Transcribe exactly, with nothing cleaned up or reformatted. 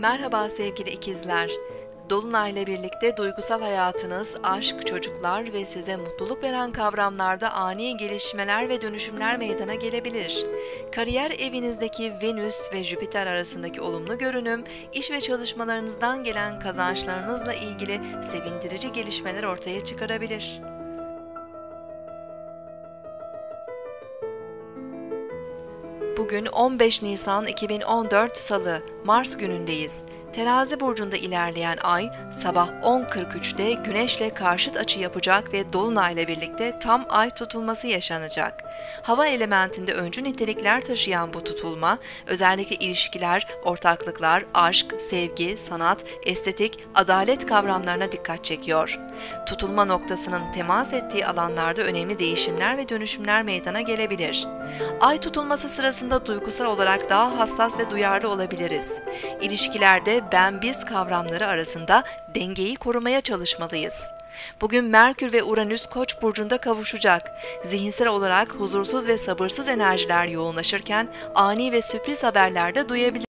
Merhaba sevgili ikizler. Dolunayla birlikte duygusal hayatınız, aşk, çocuklar ve size mutluluk veren kavramlarda ani gelişmeler ve dönüşümler meydana gelebilir. Kariyer evinizdeki Venüs ve Jüpiter arasındaki olumlu görünüm, iş ve çalışmalarınızdan gelen kazançlarınızla ilgili sevindirici gelişmeler ortaya çıkarabilir. Bugün on beş Nisan iki bin on dört Salı, Mars günündeyiz. Terazi burcunda ilerleyen ay sabah on kırk üçte Güneş'le karşıt açı yapacak ve Dolunay'la birlikte tam ay tutulması yaşanacak. Hava elementinde öncü nitelikler taşıyan bu tutulma, özellikle ilişkiler, ortaklıklar, aşk, sevgi, sanat, estetik, adalet kavramlarına dikkat çekiyor. Tutulma noktasının temas ettiği alanlarda önemli değişimler ve dönüşümler meydana gelebilir. Ay tutulması sırasında duygusal olarak daha hassas ve duyarlı olabiliriz. İlişkilerde ben-biz kavramları arasında dengeyi korumaya çalışmalıyız. Bugün Merkür ve Uranüs Koç burcunda kavuşacak. Zihinsel olarak huzursuz ve sabırsız enerjiler yoğunlaşırken ani ve sürpriz haberler de duyabiliriz.